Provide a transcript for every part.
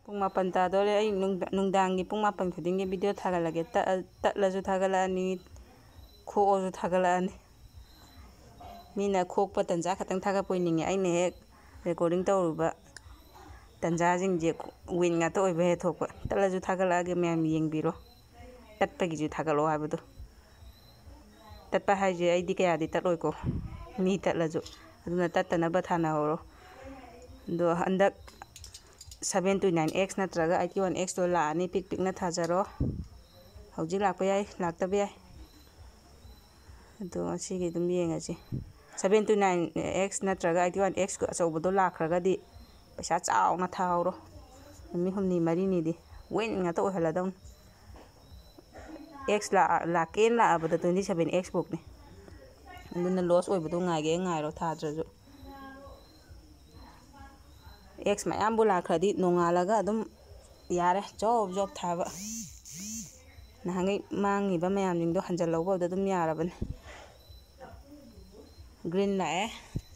ꯄꯨꯡ 8 ꯇꯥꯗꯣꯔꯦ ꯑꯩ ꯅꯨꯡꯗꯥꯡꯒꯤ ꯄꯨꯡ 8 ꯈꯨꯗꯤꯡꯒꯤ ꯚꯤꯗꯤꯑꯣ ꯊꯥꯒꯠꯂꯒꯦ ꯇꯠꯂꯁꯨ ꯊꯥꯒꯠꯂꯛꯑꯅꯤ ꯈꯣꯛꯑꯁꯨ ꯊꯥꯒꯠꯂꯛꯑꯅꯤ ꯃꯤꯅ ꯈꯣꯛꯄ ꯇꯟꯖꯥ ꯈꯛꯇꯪ ꯊꯥꯒꯠꯄ ꯑꯣꯏꯅꯤꯡꯉꯦ ꯑꯩꯅ ꯍꯦꯛ ꯔꯦꯀꯣꯔꯗꯤꯡ ꯇꯧꯔꯨꯕ ꯇꯟꯖꯥꯁꯤꯡꯁꯦ ꯋꯤꯟ ꯉꯥꯛꯇ ꯑꯣꯏꯕ ꯍꯦꯛ ꯊꯣꯛꯄ ꯇꯠꯂꯁꯨ ꯊꯥꯒꯠꯂꯛꯑꯒꯦ ꯃꯌꯥꯝ ꯌꯦꯡꯕꯤꯔꯣ ꯇꯠꯄꯒꯤꯁꯨ ꯊꯥꯒꯠꯂꯛꯑꯣ ꯍꯥꯏꯕꯗꯣ ꯇꯠꯄ ꯍꯥꯏꯁꯦ ꯑꯩꯗꯤ ꯀꯌꯥꯗꯤ ꯇꯠꯂꯣꯏꯀꯣ ꯃꯤ ꯇꯠꯂꯁꯨ ꯑꯗꯨꯅ ꯇꯠꯇꯅꯕ ꯊꯥꯅꯍꯧꯔꯣ ꯑꯗꯣ ꯍꯟꯗꯛ 729X ꯅꯠꯇ꯭ꯔꯒ 81Xꯇꯣ ꯂꯥꯛꯑꯅꯤ ꯄꯤꯛꯅ ꯊꯥꯖꯔꯣ ꯍꯧꯖꯤꯛ ꯂꯥꯛꯄ ꯌꯥꯏ ꯂꯥꯛꯇꯕ ꯌꯥꯏ ꯑꯗꯣ ꯉꯁꯤꯒꯤ ꯑꯗꯨꯝ ꯌꯦꯡꯉꯁꯤ 729X ꯅꯠꯇ꯭ꯔꯒ 81X ꯑꯆꯧꯕꯗꯣ ꯂꯥꯛꯈ꯭ꯔꯒꯗꯤ ꯄꯩꯁꯥ ꯆꯥꯎꯅ ꯊꯥꯍꯧꯔꯣ ꯅꯨꯃꯤꯠ 6 4 ꯋꯤꯟ ꯉꯥꯛꯇ ꯑꯣꯏꯍꯜꯂꯗꯧꯅꯤ X ꯂꯥꯛꯀꯦꯅ ꯂꯥꯛꯑꯕꯗ 27X ꯐꯥꯎꯅꯤ ꯑꯗꯨꯅ ꯂꯣꯁ ꯑꯣꯏꯕꯗꯣ ꯉꯥꯏꯒꯦ ꯉꯥꯏꯔꯣ ꯊꯥꯗ꯭ꯔꯁꯨ X ꯃꯌꯥꯝꯕꯨ ꯂꯥꯛꯈ꯭ꯔꯗꯤ ꯅꯣꯡꯉꯥꯜꯂꯒ ꯑꯗꯨꯝ ꯌꯥꯔꯦ ꯖꯣꯕ ꯊꯥꯕ ꯅꯍꯥꯟꯒꯩ ꯃꯥꯡꯉꯤꯕ ꯃꯌꯥꯝꯁꯤꯡꯗꯣ ꯍꯟꯖꯜꯍꯧꯕꯗ ꯑꯗꯨꯝ ꯌꯥꯔꯕꯅꯤ ꯒ꯭ꯔꯤꯟ ꯂꯥꯛꯑꯦ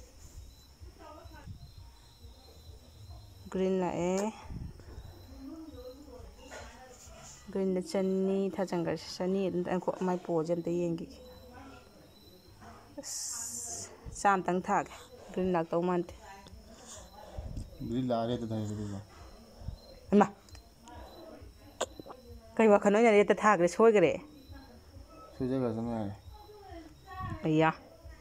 ꯒ꯭ꯔꯤꯟꯗ 100 ꯊꯥꯖꯟꯈ꯭ꯔꯁꯤ 100 ꯑꯗꯨꯝ ꯃꯥꯏ ꯄꯣꯁꯦ ꯑꯝꯇ ꯌꯦꯡꯈꯤꯒꯦ ꯑꯁ 100ꯇꯪ ꯊꯥꯒꯦ ꯒ꯭ꯔꯤꯟ ꯂꯥꯛꯇꯧ ꯃꯥꯟꯗꯦ ꯒ꯭ꯔꯤꯟ ꯂꯥꯛꯑ ꯔꯦꯠꯇ ꯊꯥꯏꯕꯗꯨꯕꯣ ꯏꯃꯥ ꯀꯩ ꯋꯥꯈꯜ ꯑꯣꯏꯅ ꯔꯦꯠꯇ ꯊꯥꯈ꯭ꯔꯦ ꯁꯣꯏꯈ꯭ꯔꯦ ꯁꯣꯏꯖꯈ꯭ꯔꯁꯅꯨ ꯌꯥꯔꯦ ꯑయ్ꯌꯥ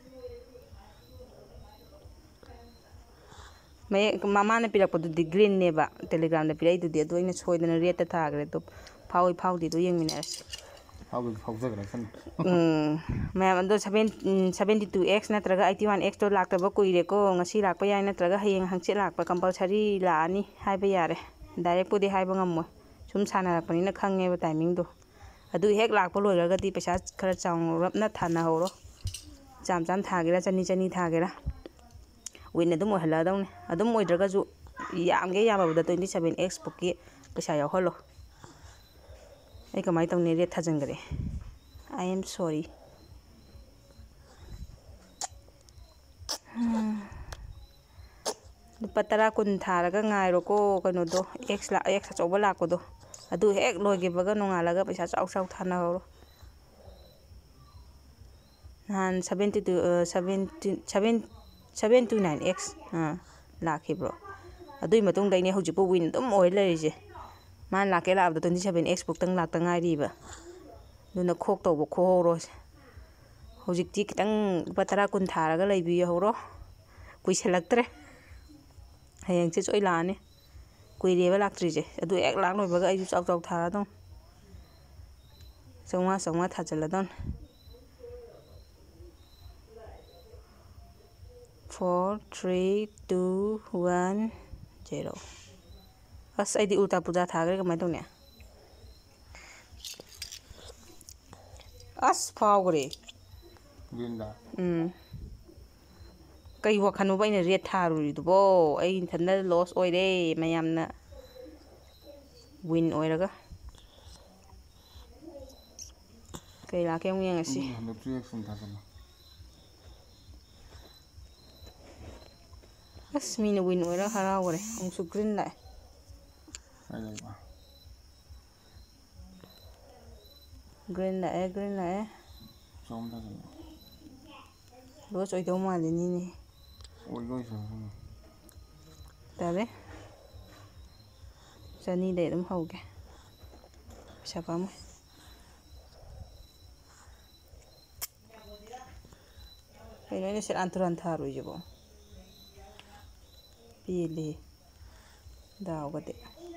ꯃꯌꯦꯛ ꯃꯃꯥꯅ ꯄꯤꯔꯛꯄꯗꯨꯗꯤ ꯒ꯭ꯔꯤꯟꯅꯦꯕ ꯇꯦꯂꯤꯒ꯭ꯔꯥꯝꯗ ꯄꯤꯔꯛꯏꯗꯨꯗꯤ ꯑꯗꯨ ꯑꯩꯅ ꯁꯣꯏꯗꯅ ꯔꯦꯠꯇ ꯊꯥꯈ꯭ꯔꯦ ꯑꯗꯣ ꯐꯥꯎꯏ ꯐꯥꯎꯗꯦꯗꯣ ꯌꯦꯡꯃꯤꯟꯅꯔꯁꯤ ꯐꯥꯎꯖꯈ꯭ꯔꯁꯅꯨ ꯃꯌꯥꯝ ꯑꯗꯣ 72X ꯅꯠꯇ꯭ꯔꯒ 81Xꯇꯣ ꯂꯥꯛꯇꯕ ꯀꯨꯏꯔꯦꯀꯣ ꯉꯁꯤ ꯂꯥꯛꯄ ꯌꯥꯏ ꯅꯠꯇ꯭ꯔꯒ ꯍꯌꯦꯡ ꯍꯪꯆꯤꯠ ꯂꯥꯛꯄ ꯀꯝꯄꯜꯁꯔꯤ ꯂꯥꯛꯑꯅꯤ ꯍꯥꯏꯕ ꯌꯥꯔꯦ ꯗꯥꯏꯔꯦꯛꯄꯨꯗꯤ ꯍꯥꯏꯕ ꯉꯝꯃꯣꯏ ꯁꯨꯝ ꯁꯥꯟꯅꯔꯛꯄꯅꯤꯅ ꯈꯪꯉꯦꯕ ꯇꯥꯏꯃꯤꯡꯗꯣ ꯑꯗꯨ ꯍꯦꯛ ꯂꯥꯛꯄ ꯂꯣꯏꯔꯒꯗꯤ ꯄꯩꯁꯥ ꯈꯔ ꯆꯥꯎꯔꯞꯅ ꯊꯥꯅꯍꯧꯔꯣ ꯆꯥꯝ ꯊꯥꯒꯦꯔꯥ 100 ꯊꯥꯒꯦꯔꯥ ꯋꯤꯟ ꯑꯗꯨꯝ ꯑꯣꯏꯍꯜꯂꯛꯑꯗꯧꯅꯤ ꯑꯗꯨꯝ ꯑꯣꯏꯗ꯭ꯔꯒꯁꯨ ꯌꯥꯝꯒꯦ ꯌꯥꯝꯃꯕꯗ 27X ꯐꯥꯎꯀꯤ ꯄꯩꯁꯥ ꯌꯥꯎꯍꯜꯂꯣ ꯑꯩ ꯀꯃꯥꯏꯅ ꯇꯧꯅꯤ ꯔꯦꯠ ꯊꯥꯖꯤꯟꯈ꯭ꯔꯦ I am sorry ꯂꯨꯄꯥ 10 20 ꯊꯥꯔꯒ ꯉꯥꯏꯔꯣꯀꯣ ꯀꯩꯅꯣꯗꯣ X ꯑꯆꯧꯕ ꯂꯥꯛꯄꯗꯣ ꯑꯗꯨ ꯍꯦꯛ ꯂꯣꯏꯈꯤꯕꯒ ꯅꯣꯡꯉꯥꯜꯂꯒ ꯄꯩꯁా ꯆꯥꯎ ꯊꯥꯅꯍꯧꯔꯣ ꯅꯍꯥꯟ 729X ꯂꯥꯛꯈꯤꯕ꯭ꯔꯣ ꯑꯗꯨꯏ ꯃꯇꯨꯡꯗꯩꯅꯦ ꯍꯧꯖꯤꯛꯄꯨ ꯋꯤꯟ ꯑꯗꯨꯝ ꯑꯣꯏ ꯂꯩꯔꯤꯁꯦ ꯃꯥꯅ ꯂꯥꯛꯀꯦ ꯂꯥꯛꯑꯕꯗ 27X ꯐꯥꯎꯇꯪ ꯂꯥꯛꯇ ꯉꯥꯏꯔꯤꯕ ꯑꯗꯨꯅ ꯈꯣꯛꯍꯧꯔꯣ ꯍꯧꯖꯤꯛꯇꯤ ꯈꯤꯇꯪ ꯂꯨꯄꯥ 10 20 ꯊꯥꯔꯒ ꯂꯩꯕꯤꯍꯧꯔꯣ ꯀꯨꯏꯁꯜꯂꯛꯇ꯭ꯔꯦ ꯍꯌꯦꯡꯁꯦ ꯁꯣꯏ ꯂꯥꯛꯑꯅꯤ ꯀꯨꯏꯔꯦꯕ ꯂꯥꯛꯇ꯭ꯔꯤꯁꯦ ꯑꯗꯨ ꯍꯦꯛ ꯂꯥꯛ ꯂꯣꯏꯕꯒ ꯑꯩꯁꯨ ꯆꯥꯎ ꯊꯥꯔꯗꯧꯅꯤ 500 ꯊꯥꯖꯤꯜꯂꯗꯧꯅꯤ 4 3 2 1 0 ꯑꯁ ꯑꯩꯗꯤ ꯎꯜꯇꯥ ꯄꯨꯖꯥ ꯊꯥꯈ꯭ꯔꯦ ꯀꯃꯥꯏꯅ ꯇꯧꯅꯤ ꯑꯁ ꯐꯥꯎꯈ꯭ꯔꯦ ꯒ꯭ꯔꯤꯟꯗ ꯀꯩ ꯋꯥꯈꯜꯅꯣꯕ ꯑꯩꯅ ꯔꯦꯠ ꯊꯥꯔꯨꯔꯤꯗꯨꯕꯣ ꯑꯩ ꯏꯊꯟꯗ ꯂꯣꯁ ꯑꯣꯏꯔꯦ ꯃꯌꯥꯝꯅ ꯋꯤꯟ ꯑꯣꯏꯔꯒ ꯀꯩ ꯂꯥꯛꯀꯦ ꯑꯃꯨꯛ ꯌꯦꯡꯉꯁꯤ 3X ꯊꯥꯖꯜꯂꯣ ꯑꯁ ꯃꯤꯅ ꯋꯤꯟ ꯑꯣꯏꯔꯒ ꯍꯔꯥꯎꯈ꯭ꯔꯦ ꯑꯃꯨꯛꯁꯨ ꯒ꯭ꯔꯤꯟ ꯂꯥꯛꯑꯦ ꯒ꯭ꯔꯤꯟ ꯂꯥꯛꯑꯦ ꯂꯣꯁ ꯑꯣꯏꯗꯧ ꯃꯥꯜꯂꯤꯅꯤꯅꯦ ꯇꯜꯂꯦ 100ꯗꯩ ꯑꯗꯨꯝ ꯍꯧꯒꯦ ꯄꯩꯁꯥ ꯄꯥꯝꯃꯨꯏ ꯀꯩꯅꯣ ꯑꯩꯅ ꯁꯦꯔꯥꯟ ꯇꯨꯔꯥꯟ ꯊꯥꯔꯨꯏꯁꯤꯕꯣ ꯄꯦꯜꯂꯦ ꯗꯥꯎꯒꯗꯤ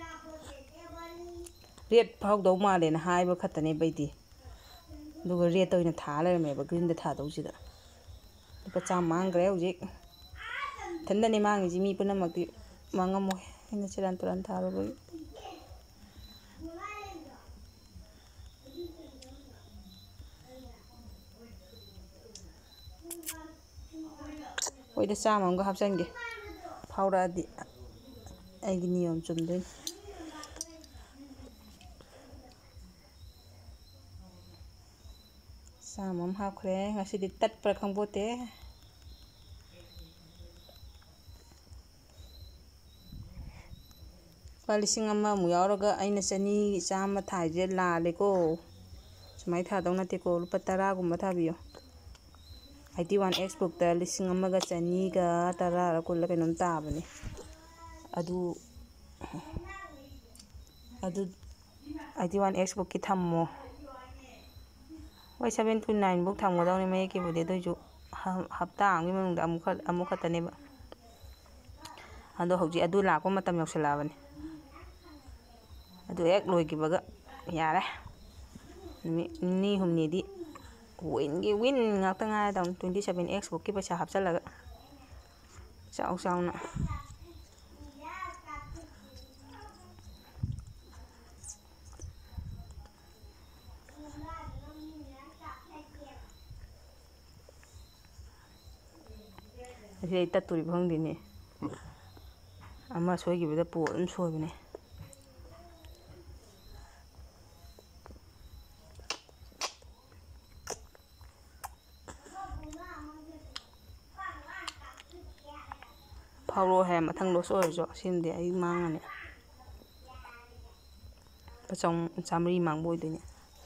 ꯔꯦꯠ ꯐꯥꯎꯗꯧ ꯃꯥꯜꯂꯦꯅ ꯍꯥꯏꯕ ꯈꯛꯇꯅꯦꯕ ꯑꯩꯗꯤ ꯑꯗꯨꯒ ꯔꯦꯠꯇ ꯑꯣꯏꯅ ꯊꯥ ꯂꯩꯔꯝꯃꯦꯕ ꯒ꯭ꯔꯤꯟꯗ ꯊꯥꯗꯧꯁꯤꯗ ꯂꯨꯄꯥ 100 ꯃꯥꯡꯈ꯭ꯔꯦ ꯍꯧꯖꯤꯛ ꯏꯊꯟꯗꯅꯦ ꯃꯥꯡꯉꯤꯁꯤ ꯃꯤ ꯄꯨꯝꯅꯃꯛꯇꯤ ꯃꯥꯡꯉꯝꯃꯣꯏ ꯑꯩꯅ ꯁꯦꯔꯥꯟ ꯇꯨꯔꯥꯟ ꯊꯥꯔꯨꯕꯒꯤ ꯍꯣꯏꯗ 100 ꯑꯃꯒ ꯍꯥꯞꯆꯤꯟꯒꯦ ꯐꯥꯎꯔꯛꯑꯗꯤ ꯑꯩꯒꯤ ꯅꯤꯌꯣꯝ ꯆꯨꯝꯗꯣꯏꯅꯤ ꯆꯥꯝꯃ ꯑꯃ ꯍꯥꯞꯈ꯭ꯔꯦ ꯉꯁꯤꯗꯤ ꯇꯠꯄ꯭ꯔꯥ ꯈꯪꯄꯣꯠꯇꯦ lupa 1,000 mu yauraga aina chani chama thaije laale ko sumai tha dau nate ko lupa 10 gumba thabiyo 81x book ta 1,000 ga chani ga 10 ra kulla kainom tabane adu 81x book ki thammo wai 7 to 9 book thamgodawni mai ki bude doju hafta amgi manungda amuk khataneba ado hauji adu lakpa matam yausalabane adu ek loigibaga yare ni humni di win ngakta nga daun 27x book ki paisa hapsalaga chauna Jadi taturi bang dini, ama soy gitu dah pun soy bene. Paulo hem atang lo soy jo, sini dia ini mangan ya. Pasang samri mang boy dini.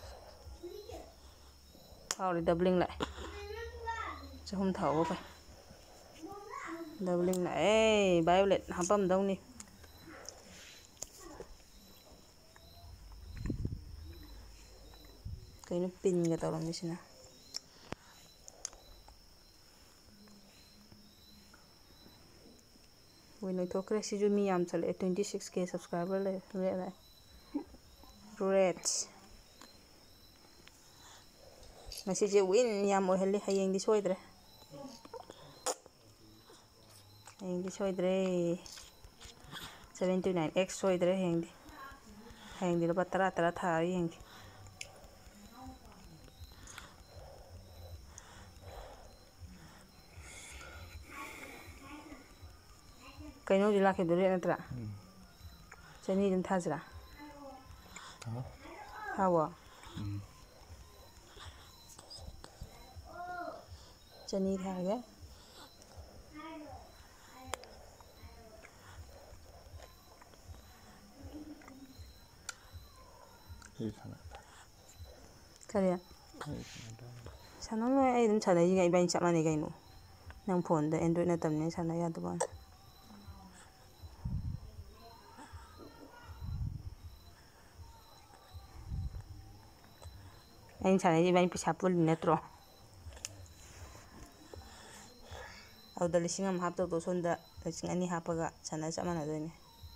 Paulo doubling lại, không thấu vậy. Doubling lại, violet hapam đâu nè. Cái nó pin cái tao làm như thế nào? Vì nói thôi cái gì mi am chale 26k subscriber lại. Red. Masih je win yam oh heli hayang di soy dre. Hayang di soy dre. 79x soy dre hayang di. Hayang di lepas tera thari hayang di. Cái nó gì là cái đồ đấy nè, chân đi đến thà gì à? Thà à? Chân đi thà cái? Cái gì à? Sao nó nói ai đến chờ này ngày bên chậm này cái nụ, năng phồn để Android nó tầm này sao nó ra tụi bạn? Anh chả này bạn bisa pul netro. Au da 1,000 hap to sonda 2,000 hapaga sana sama na doine.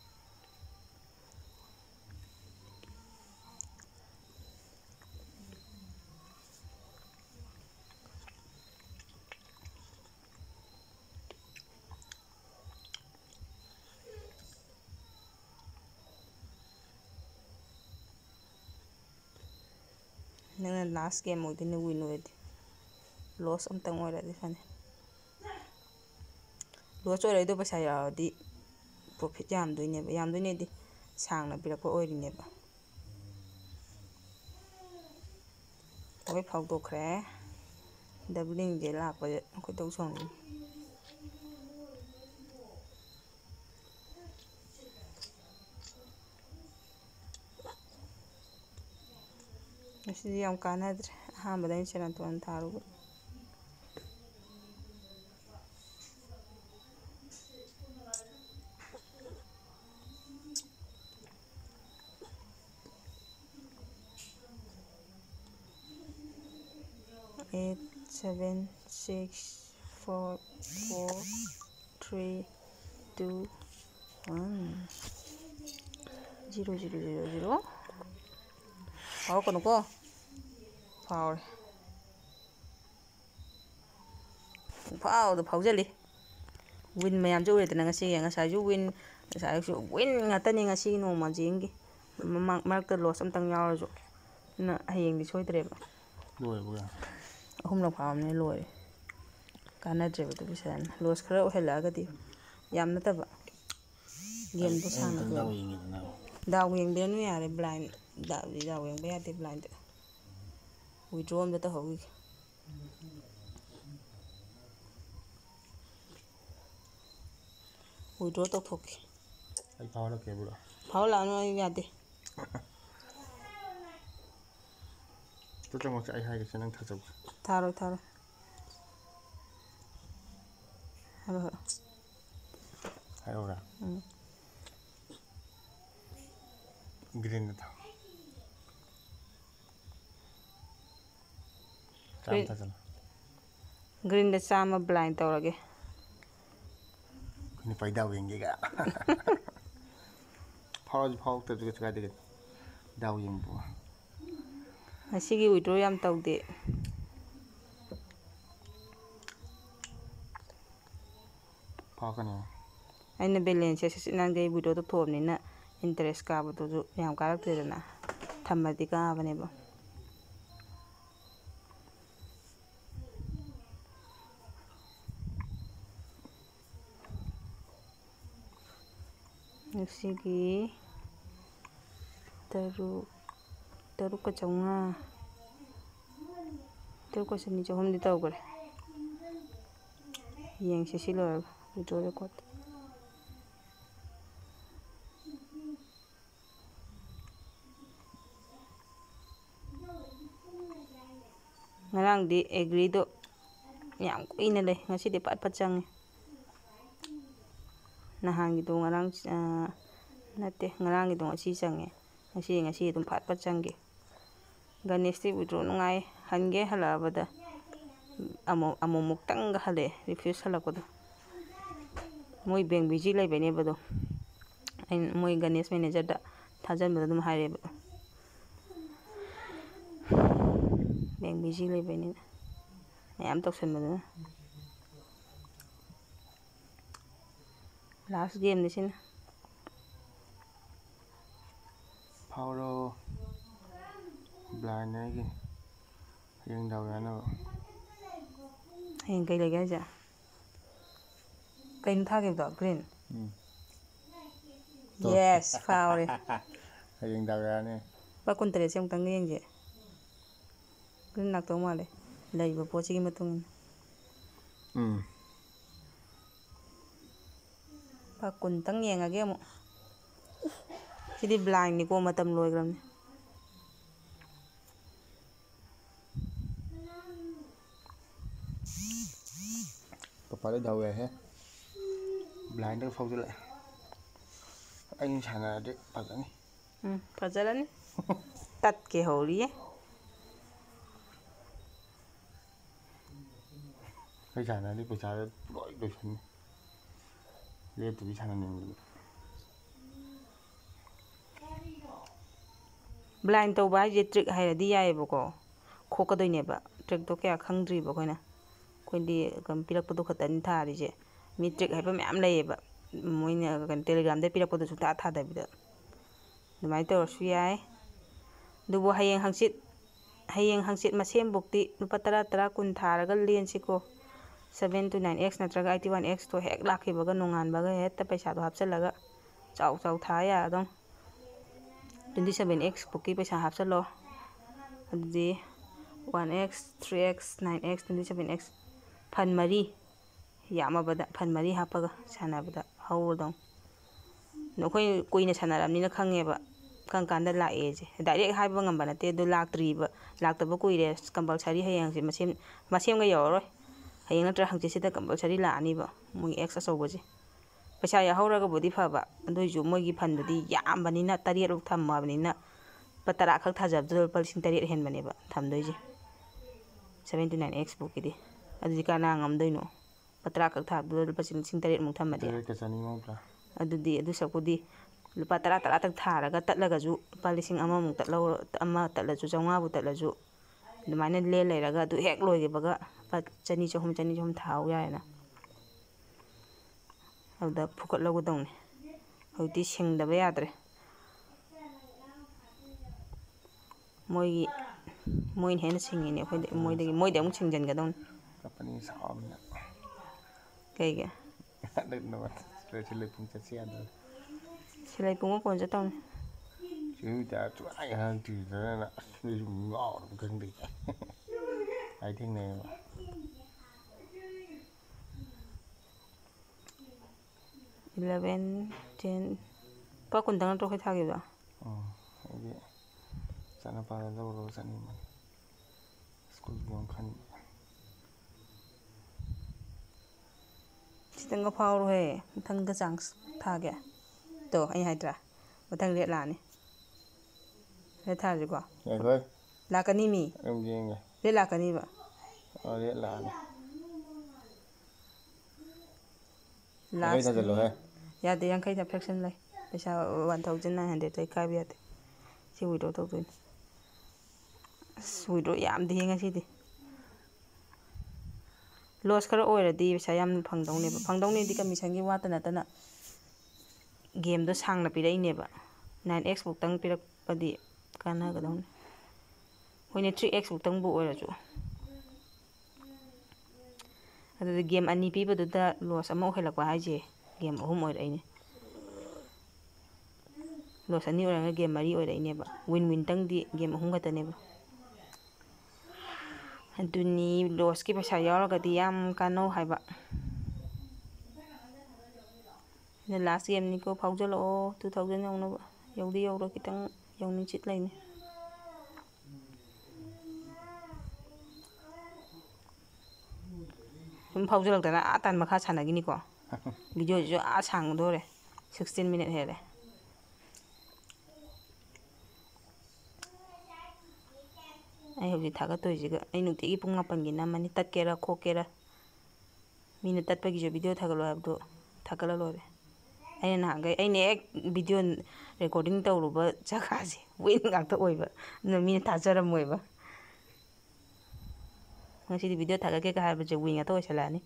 Nang last game mo din win with loss am tang ora di fane loss ora do pasa ya di profit yam doine di sang na pira ko ori ne ba oi phau to khre doubling je la pa ko to song Masih yang kanan badan seran tuan taruh. Eight, 7, 6, 4, 4, 3, 2, 1, 0, 0, 0, 0. Pháo còn có pháo này. Pháo được pháo jelly win mayam jo rete nga si nga sa ju win sa ju win nga tani nga si no ma jingi mark the loss am tang yaw jo na hayeng di soi tre ba Lôi bữa. ahum la pháo ne loi kana tre ba to bisan loss khara o hela ga di yam na ta ba game to sang na Đâu yên gì nào. daw yeng de nu yare blind daw yeng be ate blind withdraw am ta ho withdraw to thok ꯑꯩ ꯐꯥꯎꯔꯛꯀꯦ bro ꯐꯥꯎ ꯂꯥꯛꯑꯅꯨ ꯑꯩ ꯌꯥꯗꯦ ꯆꯪꯉꯛꯁꯦ ꯑꯩ ꯍꯥꯏꯒꯦꯁꯦ ꯅꯪ ꯊꯥꯖꯧ ꯊꯥꯔꯣꯏ ꯊꯥꯔꯣꯏ ꯍꯥꯏꯔꯣ ꯍꯥꯏꯔꯛꯎꯔꯥ ꯒ꯭ꯔꯤꯟꯗ ꯊꯥꯎ ꯆꯥꯝꯃ ꯊꯥꯖꯜꯂꯣ ꯒ꯭ꯔꯤꯟꯗ 100 ꯕ꯭ꯂꯥꯏꯟ ꯇꯧꯔꯒꯦ ꯑꯩꯈꯣꯏ ꯅꯨꯄꯥ ꯗꯥꯎ ꯌꯦꯡꯒꯦꯒ ꯐꯥꯎꯔꯁꯨ ꯐꯥꯎꯔꯛꯇ꯭ꯔꯁꯨ ꯀꯩꯁꯨ ꯀꯥꯏꯗꯦ ꯗꯥꯎ ꯌꯦꯡꯕꯕꯨ ꯉꯁꯤꯒꯤ ꯋꯤꯗ꯭ꯔꯣ ꯌꯥꯝ ꯇꯧꯗꯦ ꯐꯥꯎꯔꯛꯀꯅꯤ ꯑꯩꯅ ꯕꯦꯂꯦꯟꯁꯁꯦ ꯁꯤꯠꯅꯥꯟꯈꯩ ꯋꯤꯗ꯭ꯔꯣ ꯇꯧꯊꯣꯛꯑꯕꯅꯤꯅ ꯏꯟꯇꯔꯦꯁ ꯀꯥꯕꯗꯨꯁꯨ ꯌꯥꯝ ꯀꯥꯔꯛꯇ꯭ꯔꯦꯗꯅ ꯊꯝꯃꯗꯤ ꯀꯥꯕꯅꯦꯕ ꯉꯁꯤꯒꯤ 3,500 3,200 ꯇꯧꯈ꯭ꯔꯦ ꯌꯦꯡꯁꯤ ꯁꯤ ꯂꯣꯏꯔꯒ ꯋꯤꯗ꯭ꯔꯣ ꯔꯦꯀꯣꯔꯠ ꯉꯔꯥꯡꯗꯤ ꯑꯦꯒ꯭ꯔꯤꯗꯣ ꯌꯥꯝ ꯀꯨꯏꯅ ꯂꯩ ꯉꯁꯤꯗꯤ ꯄꯠ ꯄꯠ ꯆꯪꯉꯦ ꯅꯍꯥꯟꯒꯤꯗꯣ ꯉꯔꯥꯡ ꯅꯠꯇꯦ ꯉꯔꯥꯡꯒꯤꯗꯣ ꯉꯁꯤ ꯆꯪꯉꯦ ꯉꯁꯤ ꯑꯗꯨꯝ ꯐꯠ ꯐꯠ ꯆꯪꯒꯤ ꯒꯅꯦꯁꯇꯤ ꯋꯤꯗ꯭ꯔꯣ ꯅꯨꯡꯉꯥꯏ ꯍꯟꯒꯦ ꯍꯜꯂꯛꯑꯕꯗ ꯑꯃꯨꯛꯇꯪꯒ ꯍꯜꯂꯛꯑꯦ ꯔꯤꯐ꯭ꯌꯨꯁ ꯍꯜꯂꯛꯄꯗꯣ ꯃꯣꯏ ꯕꯦꯡ ꯕꯤꯖꯤ ꯂꯩꯕꯩꯅꯦꯕꯗꯣ ꯑꯩꯅ ꯃꯣꯏ ꯒꯅꯦꯁ ꯃꯦꯅꯦꯖꯔꯗ ꯊꯥꯖꯟꯕꯗ ꯑꯗꯨꯝ ꯍꯥꯏꯔꯦꯕ ꯕꯦꯡ ꯕꯤꯖꯤ ꯂꯩꯕꯩꯅꯤꯅ ꯃꯌꯥꯝ ꯇꯧꯁꯟꯕꯗꯨꯅ ꯂꯥꯁ ꯒꯦꯝꯅꯤ ꯁꯤꯅ ꯐꯥꯎꯔꯣ ꯕ꯭ꯂꯥꯏꯟ ꯑꯩꯒꯤ ꯍꯌꯦꯡ ꯗꯥꯎ ꯌꯥꯅꯕ ꯍꯌꯦꯡ ꯀꯩ ꯂꯩꯒꯦ ꯍꯥꯏꯁꯦ ꯀꯩꯅꯣ ꯊꯥꯈꯤꯕꯗꯣ ꯒ꯭ꯔꯤꯟ ꯌꯦꯁ ꯐꯥꯎꯔꯦ ꯍꯌꯦꯡ ꯗꯥꯎ ꯌꯥꯅꯤ ꯂꯨꯄꯥ 23ꯁꯦ ꯑꯃꯨꯛꯇꯪ ꯌꯦꯡꯁꯦ ꯒ꯭ꯔꯤꯟ ꯂꯥꯛꯇꯧ ꯃꯥꯜꯂꯦ ꯂꯩꯕ ꯄꯣꯠꯁꯤꯒꯤ ꯃꯇꯨꯡ ꯏꯟꯅ ꯂꯨꯄꯥ 20ꯇꯪ ꯌꯦꯡꯉꯒꯦ ꯑꯃꯨꯛ ꯁꯤꯗꯤ ꯕ꯭ꯂꯥꯏꯟꯅꯤꯀꯣ ꯃꯇꯝ ꯂꯣꯏꯈ꯭ꯔꯕꯅꯤ ꯄꯄꯥꯗ ꯗꯥꯎ ꯌꯥꯏꯍꯦ ꯕ꯭ꯂꯥꯏꯟꯗꯒ ꯐꯥꯎꯖꯤꯜꯂꯛꯑꯦ ꯑꯩꯅ ꯁꯥꯟꯅꯔꯗꯤ ꯐꯖꯅꯤ ꯐꯖꯔꯅꯤ ꯇꯠꯀꯦ ꯍꯧꯔꯤꯌꯦ ꯑꯩ ꯁꯥꯟꯅꯔꯗꯤ ꯄꯩꯁꯥꯗ ꯂꯣꯏ ꯂꯣꯏꯁꯟꯅꯤ ꯂꯦꯞꯇꯕꯤ ꯁꯥꯟꯅꯅꯤꯡꯕꯗꯤ ꯕ꯭ꯂꯥꯏꯟ ꯇꯧꯕ ꯍꯥꯏꯁꯦ ꯇ꯭ꯔꯤꯛ ꯍꯩꯔꯗꯤ ꯌꯥꯏꯑꯕꯀꯣ ꯈꯣꯛꯀꯗꯣꯏꯅꯦꯕ ꯇ꯭ꯔꯤꯛꯇꯣ ꯀꯌꯥ ꯈꯪꯗ꯭ꯔꯤꯕ ꯑꯩꯈꯣꯏꯗꯤ ꯄꯤꯔꯛꯄꯗꯣ ꯈꯛꯇꯅꯤ ꯊꯥꯔꯤꯁꯦ ꯃꯤ ꯇ꯭ꯔꯤꯛ ꯍꯥꯏꯕ ꯃꯌꯥꯝ ꯂꯩꯌꯦꯕ ꯃꯣꯏꯅ ꯇꯦꯂꯤꯒ꯭ꯔꯥꯝꯗ ꯄꯤꯔꯛꯄꯗꯣ ꯁꯨꯡꯊꯥ ꯊꯥꯗꯕꯤꯗ ꯑꯗꯨꯃꯥꯏꯅ ꯇꯧꯔꯁꯨ ꯌꯥꯏ ꯑꯗꯨꯕꯨ ꯍꯌꯦꯡ ꯍꯪꯆꯤꯠ ꯃꯁꯦꯝꯕꯨꯛꯇꯤ ꯂꯨꯄꯥ 10 10 20 ꯊꯥꯔꯒ ꯂꯦꯟꯁꯤꯀꯣ 7 to 9x ꯅꯠꯇ꯭ꯔꯒ 81xꯇꯣ ꯍꯦꯛ ꯂꯥꯛꯈꯤꯕꯒ ꯅꯣꯡꯉꯥꯟꯕꯒ ꯍꯦꯛꯇ ꯄꯩꯁꯥꯗꯣ ꯍꯥꯞꯆꯤꯜꯂꯒ ꯆꯥꯎ ꯊꯥ ꯌꯥꯔꯗꯧꯅꯤ 27x ꯕꯨꯛꯀꯤ ꯄꯩꯁా ꯍꯥꯞꯆꯤꯜꯂꯣ ꯑꯗꯨꯗꯤ 1x 3x 9x 27x ꯐꯟ 3 ꯌꯥꯝꯃꯕꯗ ꯐꯟ 3 ꯍꯥꯞꯄꯒ ꯁꯥꯟꯅꯕꯗ ꯍꯧꯔꯗꯧꯅꯤ ꯑꯩꯈꯣꯏ ꯀꯨꯏꯅ ꯁꯥꯟꯅꯔꯕꯅꯤꯅ ꯈꯪꯉꯦꯕ ꯀꯔꯝ ꯀꯥꯟꯗ ꯂꯥꯛꯑꯦꯁꯦ ꯗꯥꯏꯔꯦꯛ ꯍꯥꯏꯕ ꯉꯝꯕ ꯅꯠꯇꯦ ꯑꯗꯨ ꯂꯥꯛꯇꯕ ꯀꯨꯏꯔꯦ ꯀꯝꯄꯜꯁꯔꯤ ꯍꯌꯦꯡ ꯍꯪꯆꯤꯠ ꯃꯁꯦꯝꯒ ꯌꯧꯔꯔꯣꯏ ꯍꯌꯦꯡ ꯅꯠꯇ꯭ꯔꯒ ꯍꯪꯆꯤꯠꯁꯤꯗ ꯀꯝꯄꯜꯁꯔꯤ ꯂꯥꯛꯑꯅꯤꯕ ꯃꯣꯏ ꯑꯦꯛꯁ ꯑꯆꯧꯕꯁꯦ ꯄꯩꯁꯥ ꯌꯥꯎꯍꯧꯔꯒꯕꯨꯗꯤ ꯐꯕ ꯑꯗꯨꯏꯁꯨ ꯃꯣꯏꯒꯤ ꯐꯟꯗꯨꯗꯤ ꯌꯥꯝꯕꯅꯤꯅ 7ꯔꯛ ꯊꯝꯃꯕꯅꯤꯅ ꯂꯨꯄꯥ 10 ꯈꯛ ꯊꯥꯖꯕꯗꯨꯗ ꯂꯨꯄꯥ 8,000 ꯍꯦꯟꯕꯅꯦꯕ ꯊꯝꯗꯣꯏꯁꯦ 7 to 9x ꯕꯨꯛꯀꯤꯗꯤ ꯑꯗꯨꯗꯤ ꯀꯅꯥ ꯉꯝꯗꯣꯏꯅꯣ ꯂꯨꯄꯥ 10 ꯈꯛ ꯊꯥꯕꯗꯨꯗ ꯂꯨꯄꯥ 8,000 ꯊꯝꯃꯗꯤ ꯑꯗꯨꯗꯤ ꯑꯗꯨ ꯁꯔꯨꯛꯄꯨꯗꯤ ꯂꯨꯄꯥ 10 ꯇꯛ ꯊꯥꯔꯒ ꯇꯠꯂꯒꯁꯨ ꯂꯨꯄꯥ 1,000 ꯇꯠꯂꯧꯔ ꯑꯃ ꯇꯠꯂꯁꯨ 500ꯕꯨ ꯇꯠꯂꯁꯨ ꯑꯗꯨꯃꯥꯏꯅ ꯂꯦꯟ ꯂꯩꯔꯒ ꯑꯗꯨ ꯍꯦꯛ ꯂꯣꯏꯈꯤꯕꯒ ꯂꯨꯄꯥ 200 ꯊꯥꯍꯧ ꯌꯥꯏꯅ ꯑꯗꯨꯗ ꯐꯨꯀꯠꯍꯧꯒꯗꯧꯅꯤ ꯍꯧꯖꯤꯛꯇꯤ ꯁꯤꯡꯗꯕ ꯌꯥꯗ꯭ꯔꯦ ꯃꯣꯏꯅ ꯍꯦꯟꯅ ꯁꯤꯡꯉꯤꯅꯦ ꯃꯣꯏꯗꯤ ꯑꯃꯨꯛ ꯁꯤꯡꯖꯟꯒꯗꯧꯅꯤ ꯀꯞꯄꯅꯤ ꯁꯥꯎꯔꯃꯤꯅ ꯀꯩꯒꯤ ꯁꯤꯂꯩꯄꯨꯡ ꯆꯠꯁꯤ ꯌꯥꯗ꯭ꯔꯦ ꯁꯤꯂꯩꯄꯨꯡꯕ ꯐꯣꯟ ꯆꯠꯇꯧꯅꯤ ꯁꯨꯡꯍꯥꯏ ꯑꯁ ꯉꯥꯎꯔꯕ ꯈꯪꯗꯦ ꯑꯩ ꯊꯦꯡꯅꯩꯌꯦꯕ 11 10 ꯂꯨꯄꯥ 10 ꯅꯠꯇ꯭ꯔꯣ ꯑꯩꯈꯣꯏ ꯊꯥꯈꯤꯕꯗꯣ? ꯑꯩꯗꯤ ꯆꯠꯅꯄꯥꯗ ꯂꯧꯔꯒ ꯆꯠꯅꯤꯡꯕꯅꯤ. ꯁ꯭ꯀꯨꯜꯒꯤ ꯑꯃ ꯈꯟꯕ. ꯈꯤꯇꯪꯒ ꯐꯥꯎꯔꯣꯍꯦ. ꯃꯊꯪꯒ ꯆꯥꯟꯁ ꯊꯥꯒꯦ. ꯇꯣ ꯑꯩ ꯍꯥꯏꯗ꯭ꯔꯥ ꯃꯊꯪ ꯔꯦꯠ ꯂꯥꯛꯑꯅꯤ. ꯔꯦꯠ ꯊꯥꯔꯁꯤꯀꯣ. ꯌꯥꯏꯈꯣꯏ. ꯂꯥꯛꯀꯅꯤ ꯃꯤ. ꯑꯗꯨꯝ ꯌꯦꯡꯒꯦ. ꯔꯦꯠ ꯂꯥꯛꯀꯅꯤꯕ. ꯔꯦꯠ ꯂꯥꯛꯑꯅꯤ. ꯌꯥꯡꯈꯩ ꯂꯥꯁꯅꯤ. ꯊꯥꯖꯤꯜꯂꯣꯍꯦ. ꯌꯥꯗꯦ 50ꯗ ꯐ꯭ꯔꯦꯛꯁꯟ ꯂꯩ. ꯄꯩꯁꯥ 1900 ꯀꯥꯏꯕ ꯌꯥꯗꯦ. ꯁꯤ ꯋꯤꯗ꯭ꯔꯣ ꯇꯧꯗꯣꯏꯅꯤ. ꯑꯁ ꯋꯤꯗ꯭ꯔꯣ ꯌꯥꯝꯗꯦꯍꯦ ꯉꯁꯤꯗꯤ. ꯂꯣꯁ ꯈꯔ ꯑꯣꯏꯔꯗꯤ ꯄꯩꯁꯥ ꯌꯥꯝꯅ ꯐꯪꯗꯧꯅꯦꯕ. ꯐꯪꯗꯧꯅꯦꯗꯤ ꯀꯃꯤꯁꯟꯒꯤ ꯋꯥꯇ ꯅꯠꯇꯅ ꯒꯦꯝꯗꯣ ꯁꯥꯡꯅ ꯄꯤꯔꯛꯏꯅꯦꯕ. 9x ꯐꯧꯇꯪ ꯄꯤꯔꯛꯄꯗꯤ ꯀꯥꯟꯅꯒꯗꯧꯅꯤ. ꯍꯣꯏꯅꯦ 3x ꯐꯧꯇꯪꯕꯨ ꯑꯣꯏꯔꯁꯨ. ꯑꯗꯨꯗꯤ ꯒꯦꯝ 2 ꯄꯤꯕꯗꯨꯗ ꯂꯣꯁ ꯑꯃ ꯑꯣꯏꯍꯜꯂꯛꯄ ꯍꯥꯏꯁꯦ ꯒꯦꯝ 3 ꯑꯣꯏꯔꯛꯏꯅꯦ. ꯂꯣꯁ 2 ꯑꯣꯏꯔꯒ ꯒꯦꯝ 4 ꯑꯣꯏꯔꯛꯏꯅꯦꯕ. ꯋꯤꯟꯇꯪꯗꯤ ꯒꯦꯝ 3 ꯈꯛꯇꯅꯦꯕ. ꯑꯗꯨꯅꯤ ꯂꯣꯁꯀꯤ ꯄꯩꯁꯥ ꯌꯥꯎꯔꯒꯗꯤ ꯌꯥꯝ ꯀꯥꯟꯅꯧ ꯍꯥꯏꯕ. ꯁꯤꯅ ꯂꯥꯁ ꯒꯦꯝꯅꯤꯀꯣ. ꯐꯥꯎꯖꯜꯂꯛꯑꯣ 2000 ꯌꯧꯅꯕ. ꯌꯧꯗꯤ ꯌꯧꯔꯣ ꯈꯤꯇꯪ ꯌꯧꯅꯤꯡꯆꯤꯠ ꯂꯩꯅꯤ. ꯁꯨꯝ ꯐꯥꯎꯖꯜꯂꯛꯇꯅ ꯇꯥꯟ ꯃꯈꯥ ꯁꯥꯟꯅꯈꯤꯅꯤꯀꯣ. ꯚꯤꯗꯤꯑꯣꯁꯤꯁꯨ ꯁꯥꯡꯒꯗꯣꯔꯦ. 16 ꯃꯤꯅꯤꯠ ꯍꯦꯜꯂꯦ. ꯑꯩ ꯍꯧꯖꯤꯛ ꯊꯥꯒꯠꯇꯣꯏꯁꯤꯒ ꯑꯩ ꯅꯨꯡꯇꯤꯒꯤ ꯄꯨꯡ 9ꯒꯤ ꯅꯝꯃꯅꯤ. ꯇꯠꯀꯦꯔꯥ ꯈꯣꯛꯀꯦꯔꯥ. ꯃꯤꯅ ꯇꯠꯄꯒꯤꯁꯨ ꯚꯤꯗꯤꯑꯣ ꯊꯥꯒꯠꯂꯣ ꯍꯥꯏꯕꯗꯣ ꯊꯥꯒꯠꯂ ꯂꯣꯏꯔꯦ. ꯑꯩꯅ ꯅꯍꯥꯟꯈꯩ ꯑꯩꯅ ꯍꯦꯛ ꯚꯤꯗꯤꯑꯣ ꯔꯦꯀꯣꯔꯗꯤꯡ ꯇꯧꯔꯨꯕ ꯖꯒꯥꯁꯦ ꯋꯤꯟ ꯉꯥꯛꯇ ꯑꯣꯏꯕ. ꯑꯗꯨꯅ ꯃꯤꯅ ꯊꯥꯖꯔꯝꯃꯣꯏꯕ. ꯉꯁꯤꯗꯤ ꯚꯤꯗꯤꯑꯣ ꯊꯥꯒꯠꯀꯦꯒ ꯍꯥꯏꯕꯁꯦ ꯋꯤꯟ ꯉꯥꯛꯇ ꯑꯣꯏꯁꯜꯂꯛꯑꯅꯤ.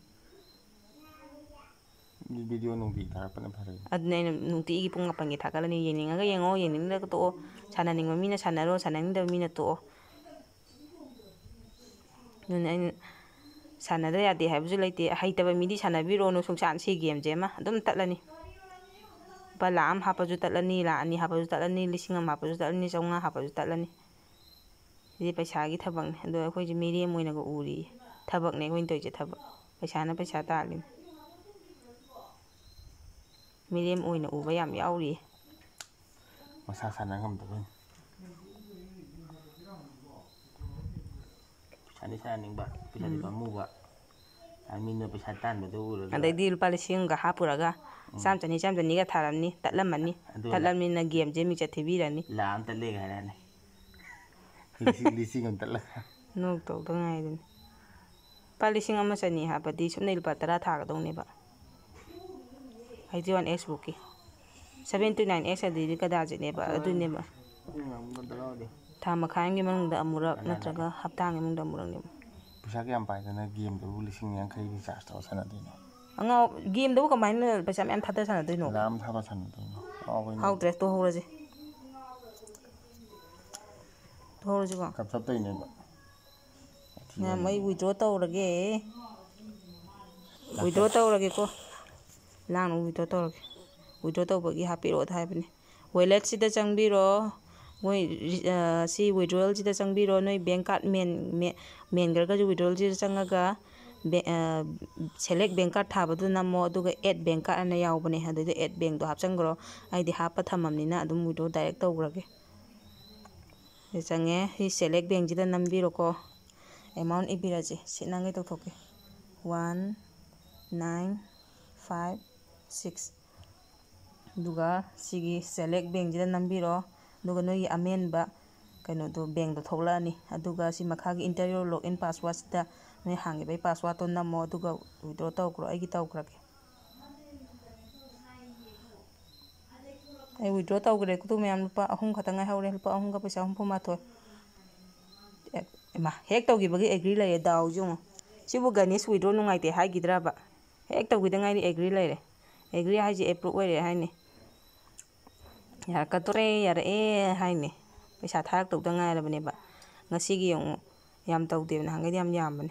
ꯚꯤꯗꯤꯑꯣ ꯅꯨꯡꯇꯤꯒꯤ ꯊꯥꯒꯠꯄꯅ ꯐꯔꯦ. ꯑꯗꯨꯅ ꯑꯩꯅ ꯅꯨꯡꯇꯤꯒꯤ ꯄꯨꯡ 9ꯒꯤ ꯊꯥꯒꯠꯂꯅꯤ. ꯌꯦꯡꯅꯤꯡꯉꯒ ꯌꯦꯡꯉꯣ. ꯌꯦꯡꯅꯤꯡꯗ꯭ꯔꯒ ꯇꯣꯛꯑꯣ. ꯁꯥꯟꯅꯅꯤꯡꯕ ꯃꯤꯅ ꯁꯥꯟꯅꯔꯣ. ꯁꯥꯟꯅꯅꯤꯡꯗꯕ ꯃꯤꯅ ꯇꯣꯛꯑꯣ. ꯑꯗꯨꯅ ꯑꯩꯅ ꯁꯥꯟꯅꯗ ꯌꯥꯗꯦ ꯍꯥꯏꯕꯁꯨ ꯂꯩꯇꯦ. ꯍꯩꯇꯕ ꯃꯤꯗꯤ ꯁꯥꯟꯅꯕꯤꯔꯣꯅꯨ. ꯁꯨꯡꯁꯥꯟ ꯁꯤ ꯒꯦꯝꯁꯦ ꯑꯃ ꯑꯗꯨꯝ ꯇꯠꯂꯅꯤ. ꯂꯨꯄꯥ 1,00,000 ꯍꯥꯞꯄꯁꯨ ꯇꯠꯂꯅꯤ. 1,2,000 ꯍꯥꯞꯄꯁꯨ ꯇꯠꯂꯅꯤ. 1,000,000 ꯍꯥꯞꯄꯁꯨ ꯇꯠꯂꯅꯤ. 500 ꯍꯥꯞꯄꯁꯨ ꯇꯠꯂꯅꯤ. ꯁꯤꯗꯤ ꯄꯩꯁꯥꯒꯤ ꯊꯕꯛꯅꯤ. ꯑꯗꯣ ꯑꯩꯈꯣꯏꯁꯦ ꯃꯤꯔꯦꯝ ꯑꯣꯏꯅꯒ ꯎꯔꯤꯌꯦ. ꯊꯕꯛꯅꯦ ꯑꯩꯈꯣꯏꯅ ꯇꯧꯔꯤꯁꯦ ꯊꯕꯛ. ꯄꯩꯁꯥꯅ ꯄꯩꯁꯥ ꯇꯥꯜꯂꯤꯅꯤ. ꯃꯤꯔꯦꯝ ꯑꯣꯏꯅ ꯎꯕ ꯌꯥꯝ ꯌꯥꯎꯔꯤꯌꯦ. ꯃꯁꯥ ꯁꯥꯟꯅ ꯉꯝꯗꯕꯩꯅꯤ. ꯄꯩꯁꯥꯗꯤ ꯁꯥꯟꯅꯅꯤꯡꯕ. ꯄꯩꯁꯥꯗꯤ ꯄꯥꯝꯃꯨꯕ. ꯃꯤꯅ ꯄꯩꯁꯥ ꯇꯥꯟꯕꯗꯣ ꯎꯔꯒ. ꯑꯗꯩꯗꯤ ꯂꯨꯄꯥ 1,000ꯒ ꯍꯥꯞꯄꯨꯔꯒ 100, 200, ꯊꯥꯔꯝꯅꯤ. ꯇꯠꯂꯝꯃꯅꯤ. ꯇꯠꯂꯝꯅꯤꯅ ꯒꯦꯝꯁꯦ ꯃꯤꯡꯆꯠ ꯊꯤꯕꯤꯔꯅꯤ. 1,00,000 ꯇꯠꯂꯦꯒ ꯍꯥꯏꯔꯛꯑꯅꯤ. 1,000 ꯇꯠꯂꯒ. ꯅꯣꯛ ꯇꯧꯗ ꯉꯥꯏꯗꯨꯅꯤ. ꯂꯨꯄꯥ 1,100 ꯍꯥꯞꯄꯗꯤ ꯁꯨꯞꯅꯩ ꯂꯨꯄꯥ 10 ꯊꯥꯒꯗꯧꯅꯦꯕ. 81x ꯕꯨꯛꯀꯤ. 7 to 9x ꯑꯗꯨꯗꯤ ꯀꯗꯥꯖꯤꯠꯅꯦꯕ. ꯑꯗꯨꯅꯦꯕ. ꯊꯥ ꯃꯈꯥꯏ ꯑꯃꯒꯤ ꯃꯅꯨꯡꯗ ꯑꯃꯨꯔꯛ ꯅꯠꯇ꯭ꯔꯒ ꯍꯞꯇꯥ ꯑꯃꯒꯤ ꯃꯅꯨꯡꯗ ꯑꯃꯨꯔꯛꯅꯦꯕ. ꯄꯩꯁꯥ ꯀꯌꯥꯝ ꯄꯥꯏꯗꯅ ꯒꯦꯝꯗꯨꯕꯨ 50 ꯔꯤꯆꯥꯔꯖ ꯇꯧꯔ ꯁꯥꯟꯅꯗꯣꯏꯅꯣ? ꯒꯦꯝꯗꯕꯨ ꯀꯃꯥꯏꯅ ꯄꯩꯁꯥ ꯃꯌꯥꯝ ꯊꯥꯗ ꯁꯥꯟꯅꯗꯣꯏꯅꯣ? 1,00,000 ꯊꯥꯕ ꯁꯥꯟꯅꯗꯣꯏꯅꯣ? ꯐꯥꯎꯗ꯭ꯔꯦ. ꯇꯣꯛꯍꯧꯔꯁꯤ. ꯇꯣꯛꯍꯧꯔꯁꯤꯀꯣ. ꯀꯞꯊꯠꯇꯣꯏꯅꯦꯕ. ꯃꯌꯥꯝ ꯑꯩ ꯋꯤꯗ꯭ꯔꯣ ꯇꯧꯔꯒꯦ. ꯋꯤꯗ꯭ꯔꯣ ꯇꯧꯔꯒꯦꯀꯣ. ꯂꯥꯡꯅꯨ. ꯋꯤꯗ꯭ꯔꯣ ꯇꯧꯔꯒꯦ. ꯋꯤꯗ꯭ꯔꯣ ꯇꯧꯕꯒꯤ ꯍꯥꯞꯄꯤꯔꯛꯑꯣ ꯍꯥꯏꯕꯅꯤ. ꯋꯦꯂꯦꯠꯁꯤꯗ ꯆꯪꯕꯤꯔꯣ. ꯃꯣꯏ ꯁꯤ ꯋꯤꯗ꯭ꯔꯣꯋꯦꯜꯁꯤꯗ ꯆꯪꯕꯤꯔꯣ. ꯅꯣꯏ ꯕꯦꯡ ꯀꯥꯔꯗ ꯃꯦꯟꯈ꯭ꯔꯒꯁꯨ ꯋꯤꯗ꯭ꯔꯣꯋꯦꯜꯁꯤꯗ ꯆꯪꯉꯒ ꯁꯦꯂꯦꯛ ꯕꯦꯡ ꯀꯥꯔꯗ ꯊꯥꯕꯗꯨ ꯅꯝꯃꯣ. ꯑꯗꯨꯒ ꯑꯦꯠ ꯕꯦꯡ ꯀꯥꯔꯗ ꯑꯅ ꯌꯥꯎꯕꯅꯦ. ꯑꯗꯨꯗ ꯑꯦꯠ ꯕꯦꯡꯗꯣ ꯍꯥꯞꯆꯟꯈ꯭ꯔꯣ. ꯑꯩꯗꯤ ꯍꯥꯞꯄ ꯊꯝꯃꯕꯅꯤꯅ ꯑꯗꯨꯝ ꯋꯤꯗ꯭ꯔꯣ ꯗꯥꯏꯔꯦꯛ ꯇꯧꯈ꯭ꯔꯒꯦ. ꯆꯪꯉꯦ. ꯁꯤ ꯁꯦꯂꯦꯛ ꯕꯦꯡꯁꯤꯗ ꯅꯝꯕꯤꯔꯣꯀꯣ. ꯑꯦꯃꯥꯎꯟ ꯏꯕꯤꯔꯁꯤ. ꯁꯤꯠ ꯅꯥꯟꯈꯩ ꯇꯧꯊꯣꯛꯀꯦ. 1,956. ꯑꯗꯨꯒ ꯁꯤꯒꯤ ꯁꯦꯂꯦꯛ ꯕꯦꯡꯁꯤꯗ ꯅꯝꯕꯤꯔꯣ. ꯑꯗꯨꯒ ꯅꯣꯏꯒꯤ ꯑꯃꯦꯟꯕ ꯀꯩꯅꯣꯗꯣ ꯕꯦꯡꯗꯣ ꯊꯣꯛꯂꯛꯑꯅꯤ. ꯑꯗꯨꯒ ꯁꯤ ꯃꯈꯥꯒꯤ ꯏꯟꯇꯔꯤꯌꯣꯔ ꯂꯣꯛꯏꯟ ꯄꯥꯁꯋꯥꯔꯗꯁꯤꯗ ꯅꯣꯏ ꯍꯥꯡꯉꯤꯕꯒꯤ ꯄꯥꯁꯋꯥꯔꯗꯇꯣ ꯅꯝꯃꯣ. ꯑꯗꯨꯒ ꯋꯤꯗ꯭ꯔꯣ ꯇꯧꯈ꯭ꯔꯣ. ꯑꯩꯒꯤ ꯇꯧꯈ꯭ꯔꯒꯦ. ꯑꯩ ꯋꯤꯗ꯭ꯔꯣ ꯇꯧꯈ꯭ꯔꯦ. ꯈꯨꯇꯨ ꯃꯌꯥꯝ ꯂꯨꯄꯥ 3 ꯈꯛꯇꯪ ꯉꯥꯏꯍꯧꯔꯦ. ꯂꯨꯄꯥ 3ꯒ ꯄꯩꯁꯥ 64. ꯍꯦꯛ ꯇꯧꯈꯤꯕꯒꯤ ꯑꯦꯒ꯭ꯔꯤ ꯂꯩꯔꯦ. ꯗꯥꯎꯁꯤ ꯌꯦꯡꯉꯣ. ꯁꯤꯕꯨ ꯒꯅꯦꯁ ꯋꯤꯗ꯭ꯔꯣ ꯅꯨꯡꯉꯥꯏꯇꯦ ꯍꯥꯏꯈꯤꯗ꯭ꯔꯕ? ꯍꯦꯛ ꯇꯧꯈꯤꯗ ꯉꯥꯏꯔꯤ ꯑꯦꯒ꯭ꯔꯤ ꯂꯩꯔꯦ. ꯑꯦꯒ꯭ꯔꯤ ꯍꯥꯏꯁꯦ ꯑꯦꯄ꯭ꯔꯨꯞ ꯑꯣꯏꯔꯦ ꯍꯥꯏꯅꯤ. ꯌꯥꯔꯛꯀꯗꯣꯔꯦ. ꯌꯥꯔꯛꯑꯦ ꯍꯥꯏꯅꯤ. ꯄꯩꯁꯥ ꯊꯥꯔꯛꯇꯧꯗ ꯉꯥꯏꯔꯕꯅꯦꯕ. ꯉꯁꯤꯒꯤ ꯌꯦꯡꯉꯣ. ꯌꯥꯝ ꯇꯧꯗꯦꯕ. ꯅꯍꯥꯟꯈꯩꯗꯤ ꯌꯥꯝ ꯌꯥꯝꯕꯅꯦ.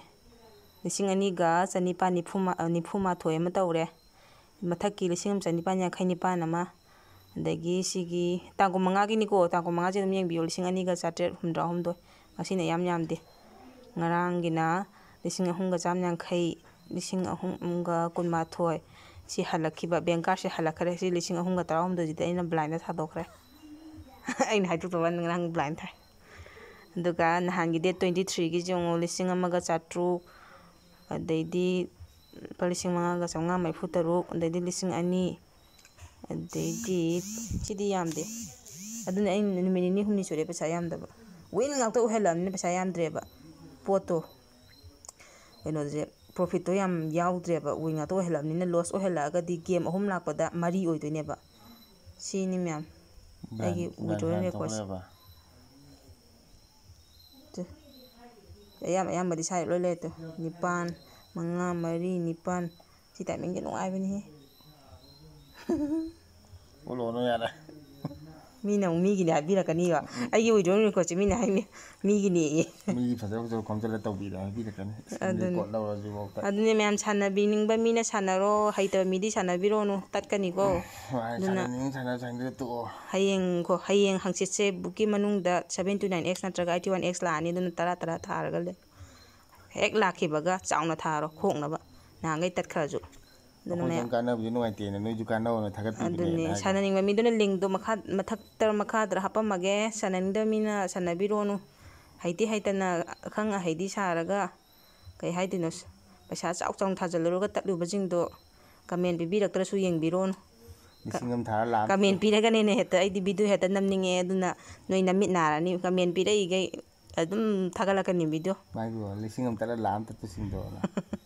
2,194 ꯑꯃ ꯇꯧꯔꯦ. ꯃꯊꯛꯀꯤ 1,194 ꯑꯃ. ꯑꯗꯒꯤ ꯁꯤꯒꯤ ꯇꯥꯡ 15ꯒꯤꯅꯤꯀꯣ. ꯇꯥꯡ 15ꯁꯦ ꯑꯗꯨꯝ ꯌꯦꯡꯕꯤꯌꯣ. 2,363. ꯉꯁꯤꯅ ꯌꯥꯝꯗꯦ. ꯉꯔꯥꯡꯒꯤꯅ 3,180, 3,012. ꯁꯤ ꯍꯜꯂꯛꯈꯤꯕ ꯕꯦꯡ ꯀꯥꯔꯗꯁꯦ ꯍꯜꯂꯛꯈ꯭ꯔꯦ ꯁꯤ 3,312ꯁꯤꯗ ꯑꯩꯅ ꯕ꯭ꯂꯥꯏꯟꯗ ꯊꯥꯗꯣꯛꯈ꯭ꯔꯦ ꯑꯩꯅ ꯍꯥꯏꯗꯣꯛꯇꯕ ꯉꯔꯥꯡ ꯕ꯭ꯂꯥꯏꯟ ꯊꯥꯏ ꯑꯗꯨꯒ ꯅꯍꯥꯟꯒꯤ ꯗꯦꯠ 23ꯒꯤꯁꯤ ꯌꯦꯡꯉꯣ 1,400 ꯑꯗꯩꯗꯤ ꯂꯨꯄꯥ 5,593 ꯑꯗꯩꯗꯤ 2,000 ꯑꯗꯩꯗꯤ ꯁꯤꯗꯤ ꯌꯥꯝꯗꯦ ꯑꯗꯨꯅ ꯑꯩꯅ ꯅꯨꯃꯤꯠ 2-3 ꯁꯨꯔꯦ ꯄꯩꯁꯥ ꯌꯥꯝꯗꯕ ꯋꯤꯟ ꯉꯥꯛꯇ ꯑꯣꯏꯍꯜꯂꯕꯅꯤꯅ ꯄꯩꯁꯥ ꯌꯥꯝꯗ꯭ꯔꯦꯕ ꯄꯣꯠꯇꯣ ꯀꯩꯅꯣꯁꯦ ꯄ꯭ꯔꯣꯐꯤꯠꯇꯣ ꯌꯥꯝ ꯌꯥꯎꯗ꯭ꯔꯦꯕ ꯋꯤꯟ ꯉꯥꯛꯇ ꯑꯣꯏꯍꯜꯂꯕꯅꯤꯅ ꯂꯣꯁ ꯑꯣꯏꯍꯜꯂꯛꯑꯒꯗꯤ ꯒꯦꯝ 3 ꯂꯥꯛꯄꯗ 4 ꯑꯣꯏꯗꯣꯏꯅꯦꯕ ꯁꯤꯅꯤ ꯃꯌꯥꯝ ꯑꯩꯒꯤ ꯋꯤꯗ꯭ꯔꯣꯋꯦꯜ ꯔꯦꯀꯣꯔꯠꯁꯦ ꯑꯌꯥꯝꯕꯗꯤ ꯁꯥꯏ ꯂꯣꯏ ꯂꯩꯔꯦ 9 5 3 9 ꯁꯤ ꯇꯥꯏꯃꯤꯡꯁꯦ ꯅꯨꯡꯉꯥꯏꯕꯅꯤꯍꯦ ꯎꯠꯂꯣꯅꯨ ꯌꯥꯔꯦ ꯃꯤꯅ ꯑꯃꯨꯛ ꯃꯤꯒꯤꯅꯤ ꯍꯥꯏꯕꯤꯔꯛꯀꯅꯤꯕ ꯑꯩꯒꯤ ꯋꯤꯗ꯭ꯔꯣꯋꯦꯜ ꯔꯦꯀꯣꯔꯠꯁꯦ ꯃꯤꯅ ꯍꯥꯏꯅꯤ ꯃꯤꯒꯤꯅꯦꯌꯦ ꯃꯤꯒꯤ ꯐꯖꯕ ꯈꯣꯝꯖꯤꯜꯂ ꯇꯧꯕꯤꯔꯦ ꯍꯥꯏꯕꯤꯔꯛꯀꯅꯤ ꯏꯁꯀ꯭ꯔꯤꯟ ꯔꯦꯀꯣꯔꯠ ꯂꯧꯔꯁꯤꯐꯥꯎꯗ ꯑꯗꯨꯅꯦ ꯃꯌꯥꯝ ꯁꯥꯟꯅꯕꯤꯅꯤꯡꯕ ꯃꯤꯅ ꯁꯥꯟꯅꯔꯣ ꯍꯩꯇꯕ ꯃꯤꯗꯤ ꯁꯥꯟꯅꯕꯤꯔꯣꯅꯨ ꯇꯠꯀꯅꯤꯀꯣ ꯑꯗꯨꯅ ꯁꯥꯟꯅ ꯇꯣꯛꯑꯣ ꯍꯌꯦꯡ ꯍꯪꯆꯤꯠꯁꯦ ꯕꯨꯛꯀꯤ ꯃꯅꯨꯡꯗ 729x ꯅꯠꯇ꯭ꯔꯒ 81x ꯂꯥꯛꯑꯅꯤ ꯑꯗꯨꯅ 10 ꯊꯥꯔꯒ ꯂꯩ ꯍꯦꯛ ꯂꯥꯛꯈꯤꯕꯒ ꯆꯥꯎꯅ ꯊꯥꯔꯣ ꯈꯣꯛꯅꯕ ꯅꯍꯥꯟꯈꯩ ꯇꯠꯈ꯭ꯔꯁꯨ ꯑꯗꯨꯅ ꯑꯩꯈꯣꯏꯗꯪ ꯀꯥꯟꯅꯕꯗꯤ ꯅꯨꯡꯉꯥꯏꯇꯦꯅ ꯅꯣꯏꯁꯨ ꯀꯥꯟꯅꯧꯅ ꯊꯥꯒꯠꯄꯤꯕꯅꯦꯅ ꯑꯗꯨꯅꯦ ꯍꯥꯏꯗꯣ ꯁꯥꯟꯅꯅꯤꯡꯕ ꯃꯤꯗꯨꯅ ꯂꯤꯡꯗꯣ ꯃꯈꯥꯗ ꯍꯥꯞꯄꯝꯃꯒꯦ ꯁꯥꯟꯅꯅꯤꯡꯗꯕ ꯃꯤꯅ ꯁꯥꯟꯅꯕꯤꯔꯣꯅꯨ ꯍꯩꯇꯅ ꯑꯈꯪ ꯑꯍꯩꯗꯤ ꯁꯥꯔꯒ ꯀꯩ ꯍꯥꯏꯗꯣꯏꯅꯣ ꯄꯩꯁా ꯆꯥꯎꯅ ꯊꯥꯖꯤꯜꯂꯨꯔꯒ ꯇꯠꯂꯨꯕꯁꯤꯡꯗꯣ ꯀꯃꯦꯟ ꯄꯤꯕꯤꯔꯛꯇ꯭ꯔꯁꯨ ꯌꯦꯡꯕꯤꯔꯣꯅꯨ 1,000 ꯊꯥꯔ ꯂꯥꯛ ꯀꯃꯦꯟ ꯄꯤꯔꯒꯅꯦ ꯍꯦꯛꯇ ꯑꯩꯗꯤ ꯚꯤꯗꯤꯑꯣ ꯍꯦꯛꯇ ꯅꯝꯅꯤꯡꯉꯦ ꯑꯗꯨꯅ ꯅꯣꯏ ꯅꯃꯤꯠ ꯅꯥꯔꯅꯤ ꯀꯃꯦꯟ ꯄꯤꯔꯛꯏꯈꯩ ꯑꯗꯨꯝ ꯊꯥꯒꯠꯂꯛꯀꯅꯤ ꯚꯤꯗꯤꯑꯣ ꯃꯥꯏꯕꯨ 1,000 ꯇꯠꯂ 1,00,000 ꯇꯠꯄꯁꯤꯡꯗꯣ